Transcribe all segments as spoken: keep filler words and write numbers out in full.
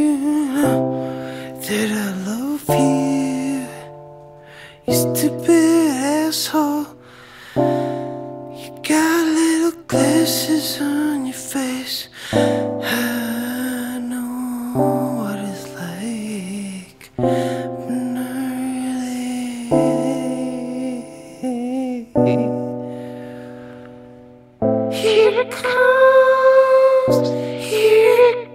that I love you, you stupid asshole. You got little glasses on your face. I know what it's like, but not really. Here it comes, here it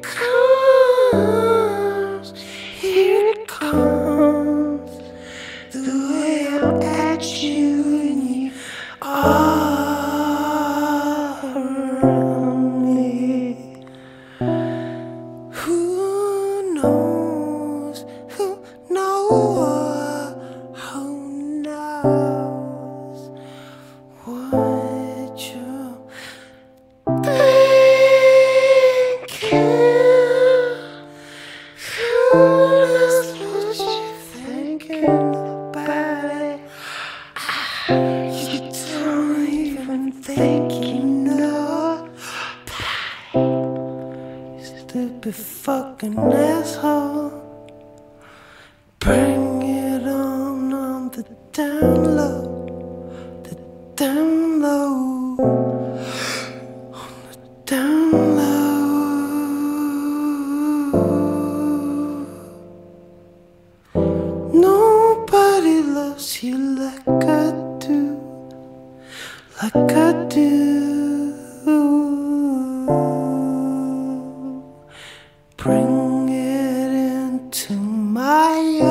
comes, here it comes. The way I'm at you and you are around me. Who knows, who knows, who knows what you're thinking? Who knows what you're thinking about it? You don't even think you know. You stupid fucking asshole. Bring it on on the down low, the down low, on the down low. Nobody loves you like I do, like I do. Bring it into my